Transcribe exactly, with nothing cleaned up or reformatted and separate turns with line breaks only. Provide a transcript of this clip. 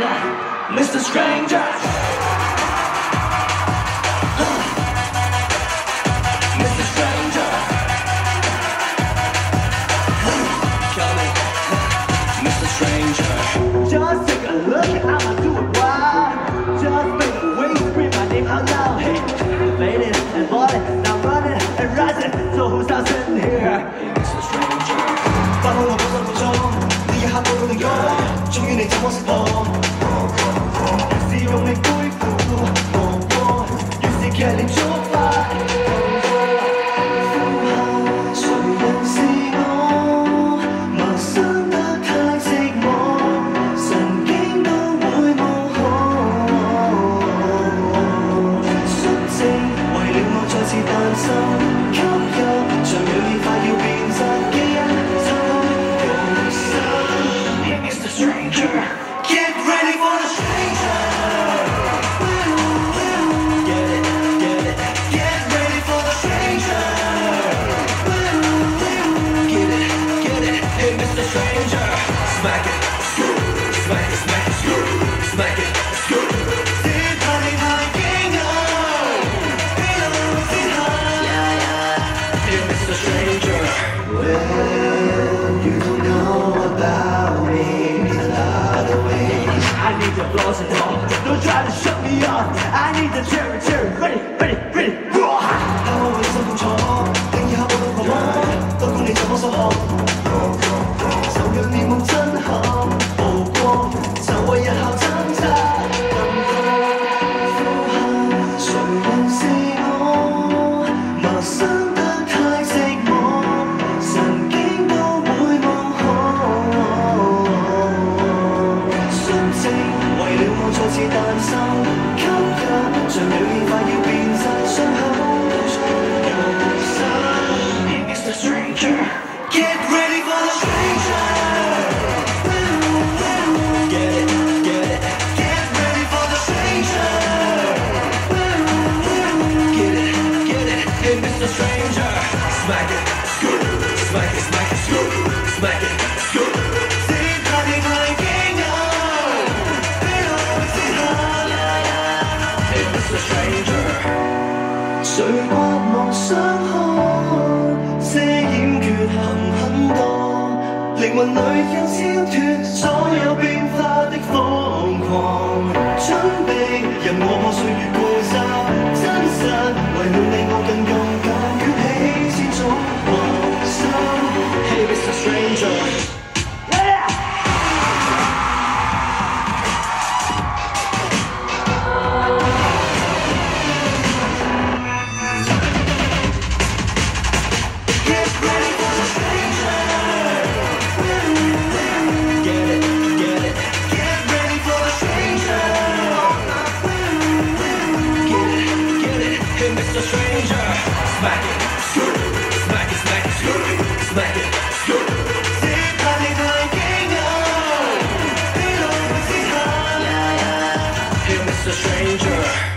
Mister Stranger. Mister Stranger. Mister Stranger. Just take a look at how I do it right. Just make a way, scream my name out loud. Hey, fading and falling, now running and rising. So who's out sitting here? Mister Stranger. 發好我本身苦衷，呢一刻都到力用，終於你怎麼識破？越是用力背負無過，越是劇烈觸發。誰人是我？陌生得太寂寞，神經都會無可。純正為了我再次誕生，吸入像氧氣快要變質基因。Stranger, get ready for the stranger. Get it, get it, get ready for the stranger. Get it, get it, hey Mister Stranger. Smack it, smack it, smack it, smack it, smack it. 只怕你太驚訝，披露之下 ，Hey Mister Stranger. Well, you don't know about me. I need the blows and all. Don't try to shut me up. I need the cherry, cherry, ready, ready, ready, raw. 當我會心痛楚，定以後冇到過麼？都管你怎麼收學，就讓面目震撼無過，就為日後掙扎更多。誰人是我？陌生得太寂寞，神經都會無可。為了我再次誕生，吸入像氧氣快要變質，傷口又生。Hey Mister Stranger, get ready for the stranger. Get it, get it, get ready for the stranger. Get it, get it, hey Mister Stranger. Smack it, smack it, smack it, smack it, smack it. 只怕你太驚訝。誰刮目相看，遮掩缺陷很多，靈魂裏因超脫所有變化的瘋狂。準備任我歲月過雜，真實為了你我更勇敢，捲起千種幻想。Hey Mister Stranger. Mister Stranger, smack it, smack it, smack it, smack it, smack it. 只怕你太驚訝，披露之下 ，Hey Mister Stranger.